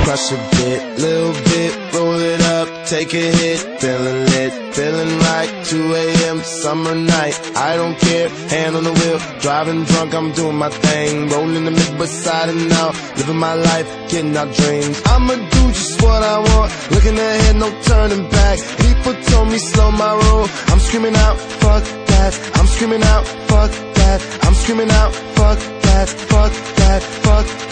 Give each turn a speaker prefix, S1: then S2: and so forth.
S1: crush a bit, little bit, roll it up, take a hit, feeling lit, feeling right, 2 a.m. summer night, I don't care, hand on the wheel, driving drunk, I'm doing my thing, rolling the mid beside and out, living my life, getting our dreams. I'ma do just what I want, looking ahead, no turning back. People told me slow my roll, I'm screaming out, fuck that, I'm screaming out, fuck that, I'm screaming out, fuck that, fuck that, fuck that.